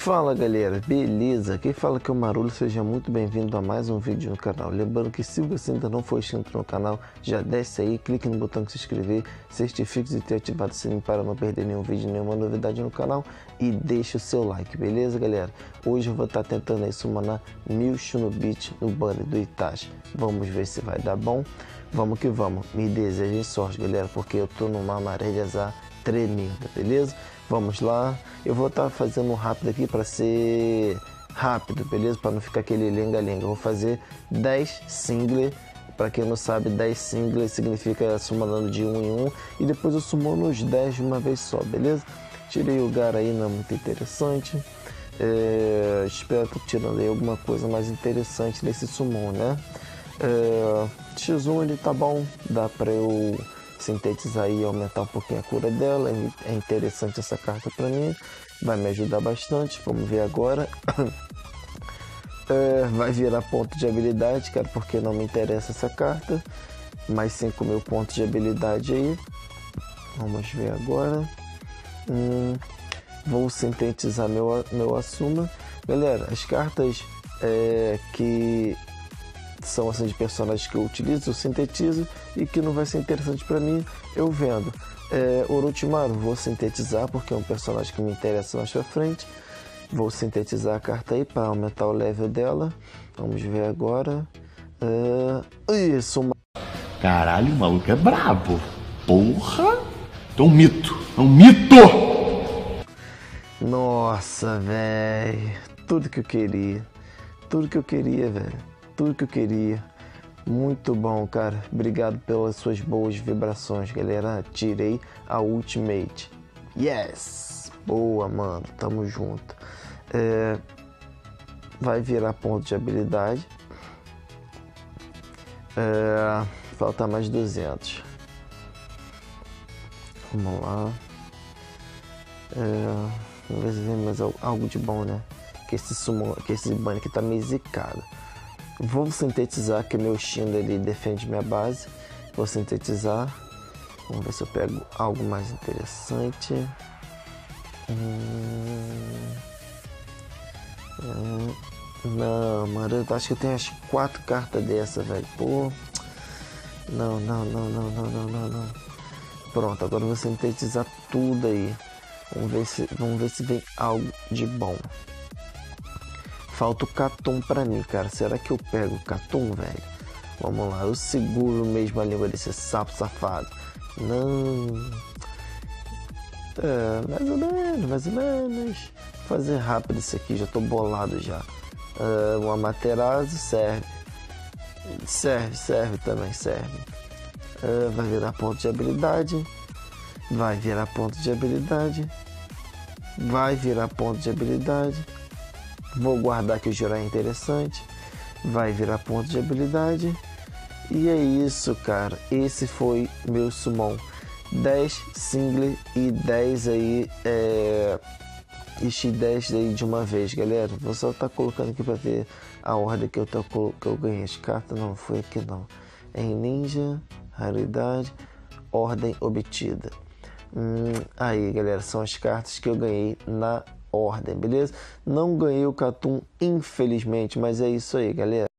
Fala galera, beleza? Quem fala que é o Marulho, seja muito bem-vindo a mais um vídeo no canal. Lembrando que se você ainda não for inscrito no canal, já desce aí, clique no botão de se inscrever, certifique de ter ativado o sininho para não perder nenhum vídeo, nenhuma novidade no canal e deixa o seu like, beleza galera? Hoje eu vou estar tentando aí summonar 1000 Shunobit no banner do Itachi. Vamos ver se vai dar bom? Vamos que vamos, me desejem sorte galera, porque eu tô numa maré de azar tremenda, beleza? Vamos lá, eu vou estar fazendo um rápido aqui para ser rápido, beleza? Para não ficar aquele lenga-lenga. Eu vou fazer 10 singles. Para quem não sabe, 10 singles significa summonando de 1 em 1 e depois eu summono os 10 de uma vez só, beleza? Tirei o Gar aí, não é muito interessante. Espero que tirando aí alguma coisa mais interessante nesse summon, né? X1 ele tá bom, dá para eu sintetizar e aumentar um pouquinho a cura dela. É interessante essa carta para mim, vai me ajudar bastante. Vamos ver agora. Vai virar ponto de habilidade, cara, porque não me interessa essa carta, mais 5.000 pontos de habilidade aí. Vamos ver agora. Vou sintetizar meu Asuma, galera. As cartas que são assim de personagens que eu utilizo, eu sintetizo, e que não vai ser interessante para mim, eu vendo. Orochimaru, vou sintetizar porque é um personagem que me interessa mais pra frente. Vou sintetizar a carta aí para aumentar o level dela. Vamos ver agora. Isso. Caralho, o maluco é brabo. Porra! É um mito. É um mito! Nossa, velho. Tudo que eu queria. Tudo que eu queria, velho. Tudo que eu queria. Muito bom, cara. Obrigado pelas suas boas vibrações, galera. Tirei a Ultimate. Yes! Boa, mano. Tamo junto. Vai virar ponto de habilidade. Falta mais 200. Vamos lá. Vamos ver se vem mais algo de bom, né? Que esse banner aqui tá meio zicado. Vou sintetizar, que meu Shindo ele defende minha base. Vou sintetizar. Vamos ver se eu pego algo mais interessante. Não, mano, eu acho que eu tenho as 4 cartas dessa, velho. Pô. Não. Pronto, agora eu vou sintetizar tudo aí. Vamos ver se vem algo de bom. Falta o Katum pra mim, cara. Será que eu pego o Katum, velho? Vamos lá, eu seguro mesmo a língua desse sapo safado. Não. Mais ou menos. Vou fazer rápido isso aqui, já tô bolado já. O Amaterasu serve. Serve também, serve. Vai virar ponto de habilidade. Vai virar ponto de habilidade. Vai virar ponto de habilidade. Vou guardar que o Jiraiya é interessante. Vai virar ponto de habilidade. E é isso, cara. Esse foi meu summon. 10 single e 10 aí. X10 aí de uma vez, galera. Vou só estar colocando aqui para ver a ordem que eu ganhei as cartas. Não foi aqui não. É em ninja, raridade, ordem obtida. Aí, galera, são as cartas que eu ganhei na ordem, beleza? Não ganhei o Katum, infelizmente, mas é isso aí, galera.